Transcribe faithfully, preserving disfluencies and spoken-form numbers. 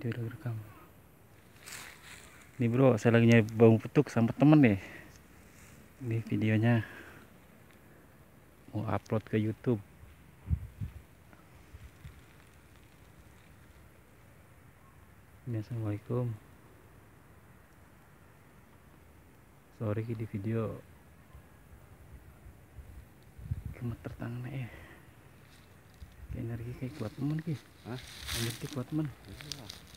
video rekam. Nih bro, saya lagi nyari bambu petuk sama temen nih. Ini videonya mau upload ke YouTube. Assalamualaikum. Sorry di video gemeter tangan ya. Kayak energi kayak kuat temen ki. Hah? Energi kuat temen.